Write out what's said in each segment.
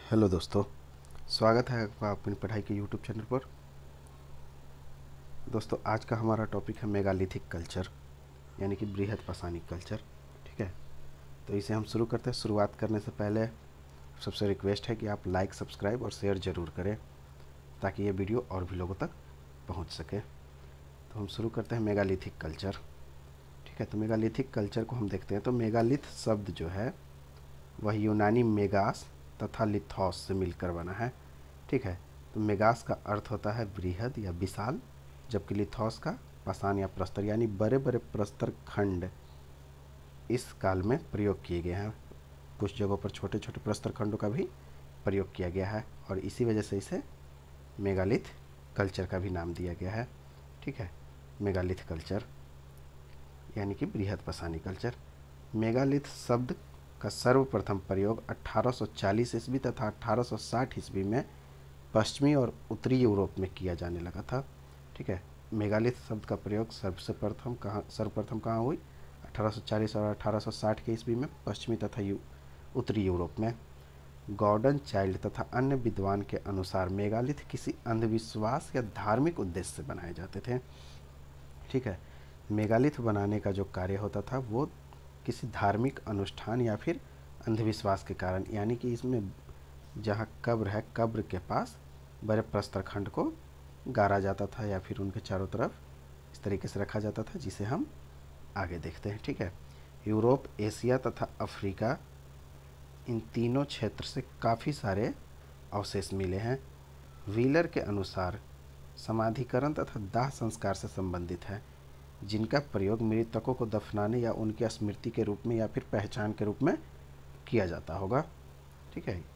Hello दोस्तों, स्वागत है आपका अपनी पढ़ाई के यूट्यूब चैनल पर। दोस्तों, आज का हमारा टॉपिक है मेगालिथिक कल्चर, यानी कि बृहद पाषाणिक कल्चर। ठीक है, तो इसे हम शुरू करते हैं। शुरुआत करने से पहले सबसे रिक्वेस्ट है कि आप लाइक, सब्सक्राइब और शेयर ज़रूर करें ताकि ये वीडियो और भी लोगों तक पहुंच सके। तो हम शुरू करते हैं मेगालिथिक कल्चर। ठीक है, तो मेगालिथिक कल्चर को हम देखते हैं। तो मेगालिथ शब्द जो है वह यूनानी मेगास तथा लिथॉस से मिलकर बना है। ठीक है, तो मेगास का अर्थ होता है बृहद या विशाल, जबकि लिथॉस का पाषाण या प्रस्तर यानी बड़े बड़े प्रस्तर खंड इस काल में प्रयोग किए गए हैं। कुछ जगहों पर छोटे छोटे प्रस्तर खंडों का भी प्रयोग किया गया है और इसी वजह से इसे मेगालिथ कल्चर का भी नाम दिया गया है। ठीक है, मेगालिथ कल्चर यानी कि बृहद पाषाणी कल्चर। मेगालिथ शब्द का सर्वप्रथम प्रयोग 1840 ईस्वी तथा 1860 ईस्वी में पश्चिमी और उत्तरी यूरोप में किया जाने लगा था। ठीक है, मेगालिथ शब्द का प्रयोग सर्वप्रथम कहाँ हुई? 1840 और 1860 के ईस्वी में पश्चिमी तथा उत्तरी यूरोप में। गॉर्डन चाइल्ड तथा अन्य विद्वान के अनुसार मेगालिथ किसी अंधविश्वास या धार्मिक उद्देश्य से बनाए जाते थे। ठीक है, मेगालिथ बनाने का जो कार्य होता था वो किसी धार्मिक अनुष्ठान या फिर अंधविश्वास के कारण, यानी कि इसमें जहाँ कब्र है, कब्र के पास बड़े प्रस्तर खंड को गाड़ा जाता था या फिर उनके चारों तरफ इस तरीके से रखा जाता था, जिसे हम आगे देखते हैं। ठीक है, यूरोप, एशिया तथा अफ्रीका, इन तीनों क्षेत्र से काफ़ी सारे अवशेष मिले हैं। व्हीलर के अनुसार समाधिकरण तथा दाह संस्कार से संबंधित है, जिनका प्रयोग मृतकों को दफनाने या उनकी स्मृति के रूप में या फिर पहचान के रूप में किया जाता होगा। ठीक है,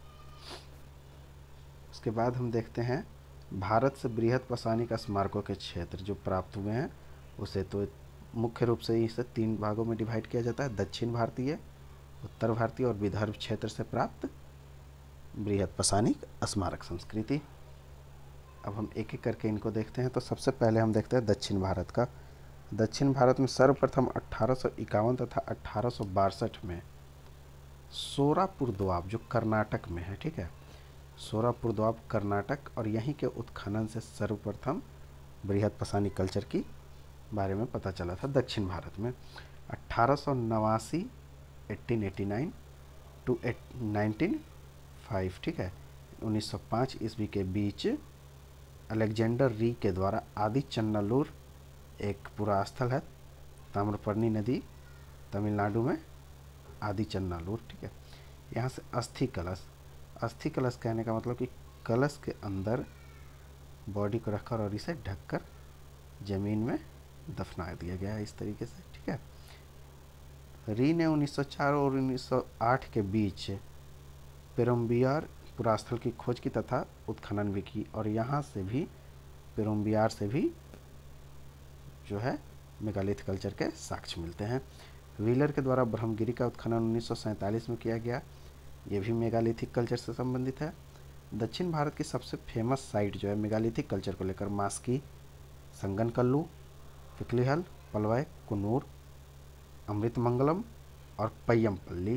उसके बाद हम देखते हैं भारत से बृहद पाषाणिक स्मारकों के क्षेत्र जो प्राप्त हुए हैं उसे तो मुख्य रूप से इसे 3 भागों में डिवाइड किया जाता है: दक्षिण भारतीय, उत्तर भारतीय और विदर्भ क्षेत्र से प्राप्त बृहद पाषाणिक स्मारक संस्कृति। अब हम एक एक करके इनको देखते हैं। तो सबसे पहले हम देखते हैं दक्षिण भारत का। दक्षिण भारत में सर्वप्रथम 1851 तथा 1862 में सोरापुर दोआब जो कर्नाटक में है, ठीक है, सोरापुर दोआब कर्नाटक, और यहीं के उत्खनन से सर्वप्रथम बृहद पाषाणी कल्चर की बारे में पता चला था दक्षिण भारत में। 1889 1889 टू 1905, ठीक है, 1905 ईस्वी के बीच अलेक्जेंडर री के द्वारा आदि चन्नालूर, एक पुरा स्थल है ताम्रपर्णी नदी तमिलनाडु में, आदि चन्नालूर, ठीक है, यहाँ से अस्थि कलश, अस्थि कलश कहने का मतलब कि कलश के अंदर बॉडी को रखकर और इसे ढककर ज़मीन में दफना दिया गया है इस तरीके से। ठीक है, री ने 1904 और 1908 के बीच पेरुम्बियार पुरास्थल की खोज की तथा उत्खनन भी की, और यहाँ से भी पेरुम्बियार से भी जो है मेगालिथ कल्चर के साक्ष्य मिलते हैं। व्हीलर के द्वारा ब्रह्मगिरी का उत्खनन 1947 में किया गया, ये भी मेगालिथिक कल्चर से संबंधित है। दक्षिण भारत की सबसे फेमस साइट जो है मेगालिथिक कल्चर को लेकर मास्की, संगनकल्लू, फिकलीहल, पलवय, कुन्नूर, अमृतमंगलम और पय्यमपल्ली।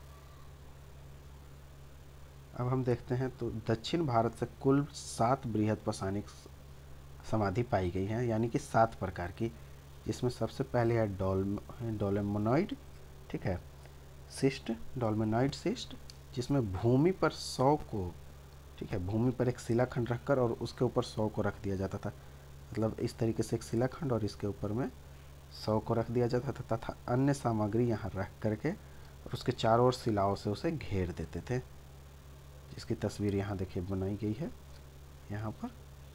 अब हम देखते हैं तो दक्षिण भारत से कुल 7 बृहद पाषाणिक समाधि पाई गई हैं, यानी कि 7 प्रकार की, जिसमें सबसे पहले है डोलेमोनॉइड, ठीक है, सिस्ट, डोलेमोनॉइड सिस्ट, जिसमें भूमि पर 100 को, ठीक है, भूमि पर एक शिलाखंड रखकर और उसके ऊपर 100 को रख दिया जाता था। मतलब इस तरीके से एक शिलाखंड और इसके ऊपर में 100 को रख दिया जाता था तथा अन्य सामग्री यहाँ रख करके और उसके चारों ओर शिलाओं से उसे घेर देते थे, जिसकी तस्वीर यहाँ देखिए बनाई गई है यहाँ पर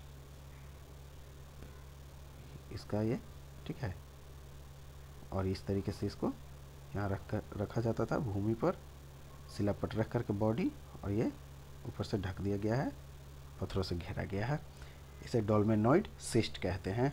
इसका ये, ठीक है, और इस तरीके से इसको यहाँ रखा जाता था भूमि पर, शिलापट रख करके बॉडी, और ये ऊपर से ढक दिया गया है, पत्थरों से घेरा गया है। इसे डोलमेनॉइड सिस्ट कहते हैं।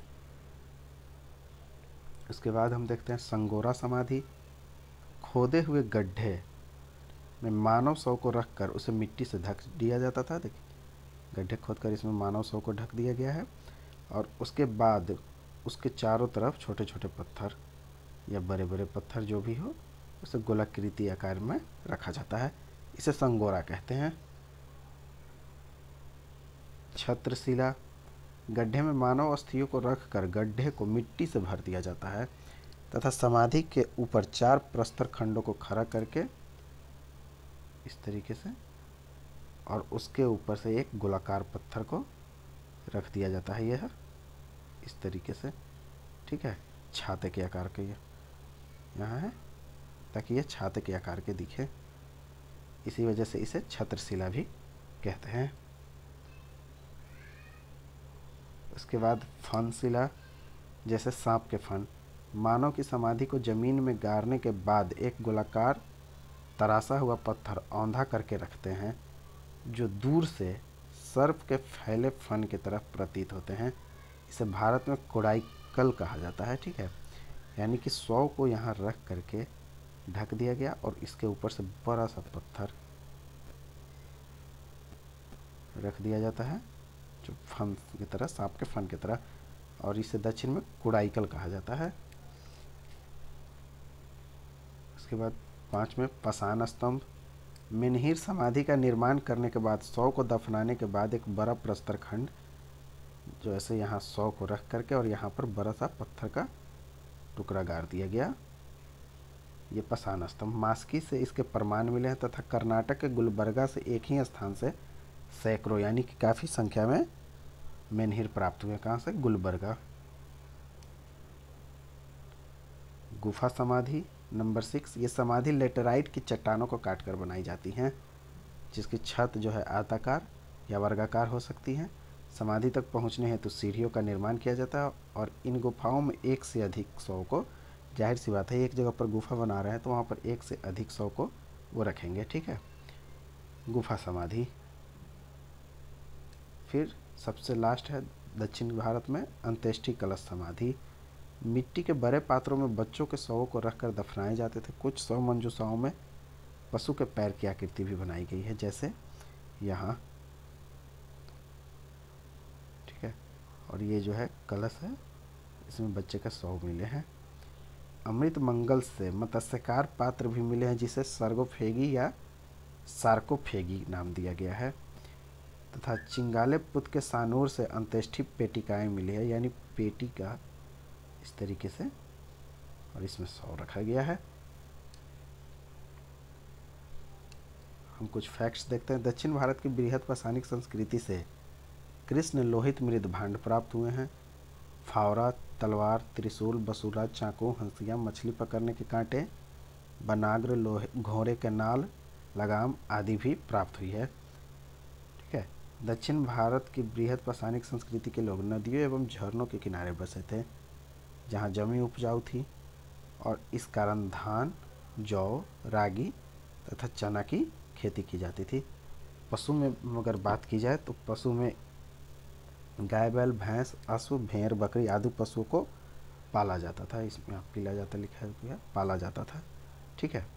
उसके बाद हम देखते हैं संगोरा समाधि। खोदे हुए गड्ढे में मानव शव को रखकर उसे मिट्टी से ढक दिया जाता था। देखिए, गड्ढे खोदकर इसमें मानव शव को ढक दिया गया है और उसके बाद उसके चारों तरफ छोटे छोटे पत्थर या बड़े बड़े पत्थर जो भी हो उसे गोलाकृति आकार में रखा जाता है। इसे संगोरा कहते हैं। छत्रशिला, गड्ढे में मानव अस्थियों को रखकर गड्ढे को मिट्टी से भर दिया जाता है तथा समाधि के ऊपर 4 प्रस्तर खंडों को खड़ा करके इस तरीके से और उसके ऊपर से एक गोलाकार पत्थर को रख दिया जाता है, यह इस तरीके से, ठीक है। छाते के आकार के ये यहाँ है ताकि ये छाते के आकार के दिखे, इसी वजह से इसे छत्रशिला भी कहते हैं। उसके बाद फनशिला, जैसे सांप के फन, मानव की समाधि को जमीन में गाड़ने के बाद एक गोलाकार तरासा हुआ पत्थर औंधा करके रखते हैं जो दूर से सर्प के फैले फन की तरफ प्रतीत होते हैं। इसे भारत में कोडाइकल कहा जाता है, ठीक है। यानी कि 100 को यहाँ रख करके ढक दिया गया और इसके ऊपर से बड़ा सा पत्थर रख दिया जाता है जो फन की तरह, सांप के फन की तरह, और इसे दक्षिण में कोडाइकल कहा जाता है। उसके बाद 5 में पाषाण स्तंभ, मेन्हीर समाधि का निर्माण करने के बाद 100 को दफनाने के बाद एक बड़ा प्रस्तर खंड जो ऐसे यहाँ 100 को रख करके और यहाँ पर बड़ा सा पत्थर का टुकड़ा गाड़ दिया गया, ये पाषाण स्तंभ। मास्की से इसके प्रमाण मिले हैं तथा कर्नाटक के गुलबर्गा से एक ही स्थान से सैकड़ों यानी कि काफ़ी संख्या में मेन्हीर प्राप्त हुए। कहाँ से? गुलबर्गा। गुफा समाधि नंबर 6, ये समाधि लेटेराइट की चट्टानों को काटकर बनाई जाती हैं जिसकी छत जो है आयताकार या वर्गाकार हो सकती है। समाधि तक पहुंचने हेतु सीढ़ियों का निर्माण किया जाता है और इन गुफाओं में 1 से अधिक 100 को, जाहिर सी बात है एक जगह पर गुफा बना रहे हैं तो वहाँ पर 1 से अधिक 100 को वो रखेंगे, ठीक है। गुफा समाधि। फिर सबसे लास्ट है दक्षिण भारत में अंत्येष्टि कलश समाधि। मिट्टी के बड़े पात्रों में बच्चों के शवों को रखकर दफनाए जाते थे। कुछ शव मंजूषाओं में पशु के पैर की आकृति भी बनाई गई है, जैसे यहाँ, ठीक है। और ये जो है कलश है, इसमें बच्चे का शव मिले हैं। अमृत मंगल से मत्स्यकार पात्र भी मिले हैं जिसे सर्गोफेगी या सार्कोफेगी नाम दिया गया है तथा चिंगाले पुत के सानूर से अंत्येष्टि पेटिकाएं मिली है, यानी पेटी का इस तरीके से, और इसमें 100 रखा गया है। हम कुछ फैक्ट्स देखते हैं। दक्षिण भारत की बृहद पाषाणिक संस्कृति से कृष्ण लोहित मृद भांड प्राप्त हुए हैं। फावड़ा, तलवार, त्रिशूल, बसूला, चाकू, हंसिया, मछली पकड़ने के कांटे, बनाग्र, लोहे, घोड़े के नाल, लगाम आदि भी प्राप्त हुई है, ठीक है। दक्षिण भारत की बृहद पाषाणिक संस्कृति के लोग नदियों एवं झरनों के किनारे बसे थे जहाँ जमीन उपजाऊ थी और इस कारण धान, जौ, रागी तथा चना की खेती की जाती थी। पशु में अगर बात की जाए तो पशु में गाय, बैल, भैंस, अश्व, भेड़, बकरी आदि पशुओं को पाला जाता था। इसमें पीला जाता लिखा है, पाला जाता था, ठीक है।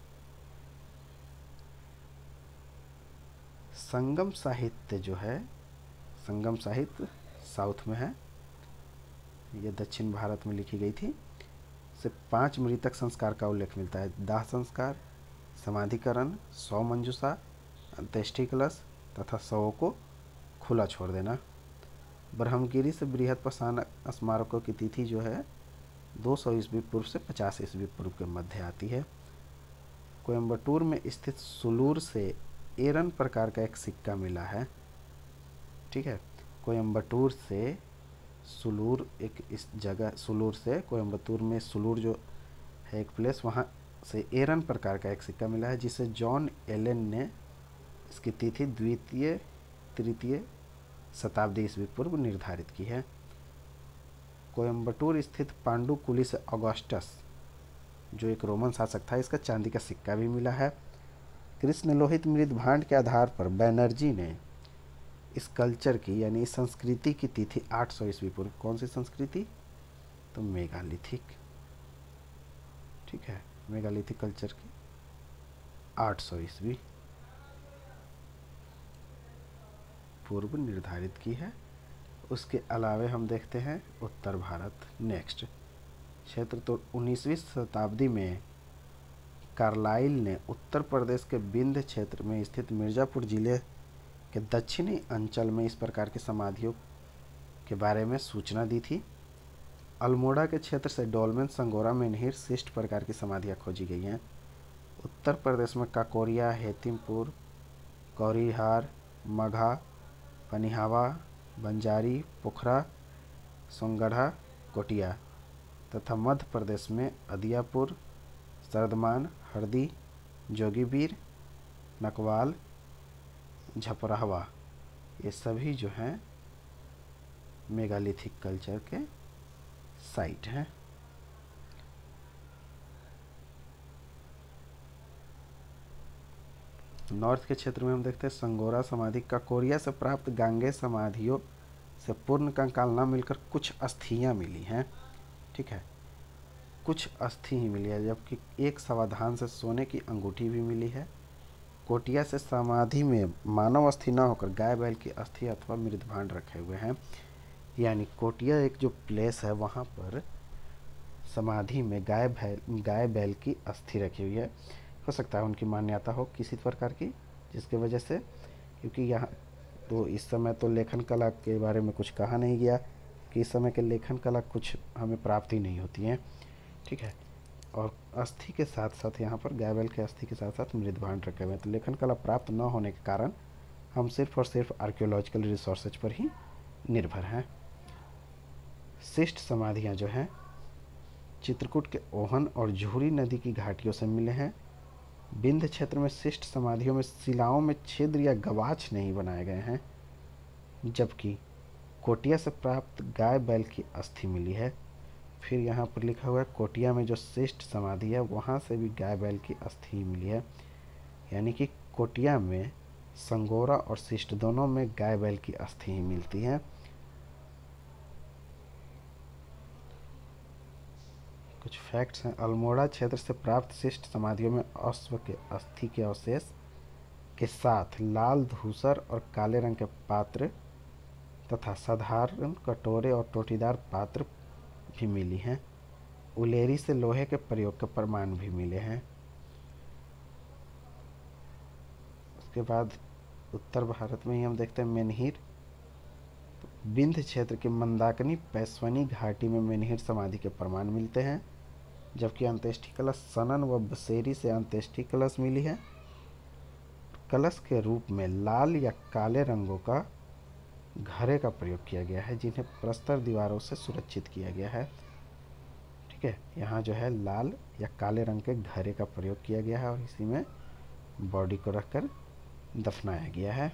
संगम साहित्य जो है, संगम साहित्य साउथ में है, ये दक्षिण भारत में लिखी गई थी। से 5 मृतक संस्कार का उल्लेख मिलता है: दाह संस्कार, समाधिकरण, 100 मंजूषा, अंत्येष्टि कलश तथा शवों को खुला छोड़ देना। ब्रह्मगिरी से बृहद पाषाण स्मारकों की तिथि जो है 200 ईस्वी पूर्व से 50 ईस्वी पूर्व के मध्य आती है। कोयम्बटूर में स्थित सुलूर से एरन प्रकार का एक सिक्का मिला है, ठीक है। कोयम्बटूर से सुलूर, एक इस जगह सुलूर से कोयम्बटूर में सुलूर जो है एक प्लेस, वहाँ से एरन प्रकार का एक सिक्का मिला है जिसे जॉन एलन ने इसकी तिथि 2वीं तृतीय शताब्दी ईस्वी पूर्व निर्धारित की है। कोयम्बटूर स्थित पांडुकुली से ऑगस्टस जो एक रोमन शासक था, इसका चांदी का सिक्का भी मिला है। कृष्ण लोहित मृद भांड के आधार पर बैनर्जी ने इस कल्चर की यानी इस संस्कृति की तिथि 800 ईस्वी पूर्व, कौन सी संस्कृति? तो मेगालिथिक, ठीक है, मेगालिथिक कल्चर की 800 ईस्वी पूर्व निर्धारित की है। उसके अलावे हम देखते हैं उत्तर भारत। नेक्स्ट क्षेत्र, तो 19वीं शताब्दी में कार्लाइल ने उत्तर प्रदेश के विंध्य क्षेत्र में स्थित मिर्ज़ापुर जिले के दक्षिणी अंचल में इस प्रकार की समाधियों के बारे में सूचना दी थी। अल्मोड़ा के क्षेत्र से डोलमेन, संगोरा, मेनहिर, शिष्ट प्रकार की समाधियाँ खोजी गई हैं। उत्तर प्रदेश में काकोरिया, हेतिमपुर, कौरिहार, मघा, पनिहावा, बंजारी, पोखरा, सोंगढ़ा, कोटिया तथा मध्य प्रदेश में अदियापुर, सरदमान, हरदी, जोगीबीर, नकवाल, झपराहवा, ये सभी जो हैं मेगालिथिक कल्चर के साइट हैं। नॉर्थ के क्षेत्र में हम देखते हैं संगोरा समाधि। काकोरिया से प्राप्त गांगे समाधियों से पूर्ण कंकाल न मिलकर कुछ अस्थियां मिली हैं। ठीक है, कुछ अस्थि ही मिली है, जबकि एक सावधान से सोने की अंगूठी भी मिली है। कोटिया से समाधि में मानव अस्थि न होकर गाय बैल की अस्थि अथवा मृदभांड रखे हुए हैं। यानी कोटिया एक जो प्लेस है वहाँ पर समाधि में गाय बैल की अस्थि रखी हुई है। हो सकता है उनकी मान्यता हो किसी प्रकार की, जिसके वजह से, क्योंकि यहाँ तो इस समय तो लेखन कला के बारे में कुछ कहा नहीं गया कि इस समय के लेखन कला कुछ हमें प्राप्त ही नहीं होती हैं। ठीक है, और अस्थि के साथ साथ यहाँ पर गाय बैल के अस्थि के साथ साथ मृदभांड रखे हुए हैं। तो लेखन कला प्राप्त न होने के कारण हम सिर्फ और सिर्फ आर्कियोलॉजिकल रिसोर्सेज पर ही निर्भर हैं। शिष्ट समाधियाँ जो हैं चित्रकूट के ओहन और झूरी नदी की घाटियों से मिले हैं। विंध्य क्षेत्र में शिष्ट समाधियों में शिलाओं में छिद्र या गवाछ नहीं बनाए गए हैं, जबकि कोटिया से प्राप्त गाय बैल की अस्थि मिली है। फिर यहाँ पर लिखा हुआ है कोटिया में जो शिष्ट समाधि है वहाँ से भी गाय बैल की अस्थि मिली है। यानी कि कोटिया में संगोरा और शिष्ट दोनों में गाय बैल की अस्थि ही मिलती है। कुछ फैक्ट्स हैं। अल्मोड़ा क्षेत्र से प्राप्त शिष्ट समाधियों में अश्व के अस्थि के अवशेष के साथ लाल, धूसर और काले रंग के पात्र तथा साधारण कटोरे और टोटीदार पात्र भी मिली हैं। उलेरी से लोहे के प्रयोग के प्रमाण भी मिले हैं। उसके बाद उत्तर भारत में ही हम देखते हैं मेनहिर। विंध्य क्षेत्र के मंदाकिनी पैस्वनी घाटी में मेनहिर समाधि के प्रमाण मिलते हैं, जबकि अंत्येष्टि कलश सनन व बसेरी से अंत्येष्टि कलश मिली है। कलश के रूप में लाल या काले रंगों का घरे का प्रयोग किया गया है, जिन्हें प्रस्तर दीवारों से सुरक्षित किया गया है। ठीक है, यहाँ जो है लाल या काले रंग के घरे का प्रयोग किया गया है और इसी में बॉडी को रखकर दफनाया गया है।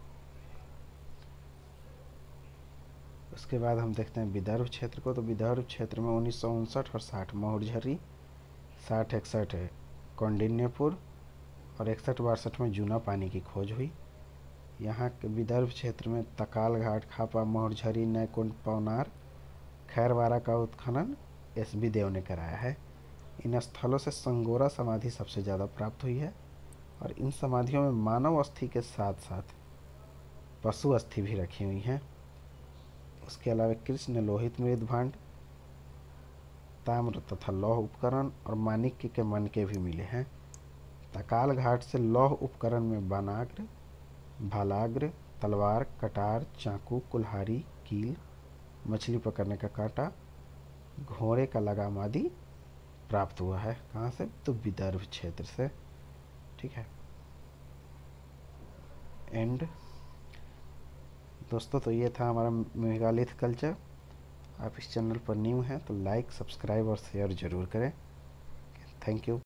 उसके बाद हम देखते हैं विदर्भ क्षेत्र को। तो विदर्भ क्षेत्र में 1959 और 60 महुरझरी, 60-61 कौंडिन्यपुर और 61-62 में जूना पानी की खोज हुई। यहाँ के विदर्भ क्षेत्र में तकाल घाट, खापा, महुरझरी, नैकुंड, पवनार, खैरवारा का उत्खनन एस.बी. देव ने कराया है। इन स्थलों से संगोरा समाधि सबसे ज़्यादा प्राप्त हुई है और इन समाधियों में मानव अस्थि के साथ साथ पशु अस्थि भी रखी हुई हैं। उसके अलावा कृष्ण लोहित मृदभांड, ताम्र तथा लौह उपकरण और माणिक्य के मनके भी मिले हैं। तकाल घाट से लौह उपकरण में बानाग्र, भालाग्र, तलवार, कटार, चाकू, कुल्हाड़ी, कील, मछली पकड़ने का कांटा, घोड़े का लगाम आदि प्राप्त हुआ है। कहाँ से? तो विदर्भ क्षेत्र से। ठीक है, एंड दोस्तों, तो ये था हमारा मेगालिथ कल्चर। आप इस चैनल पर न्यू हैं तो लाइक, सब्सक्राइब और शेयर ज़रूर करें। Thank you.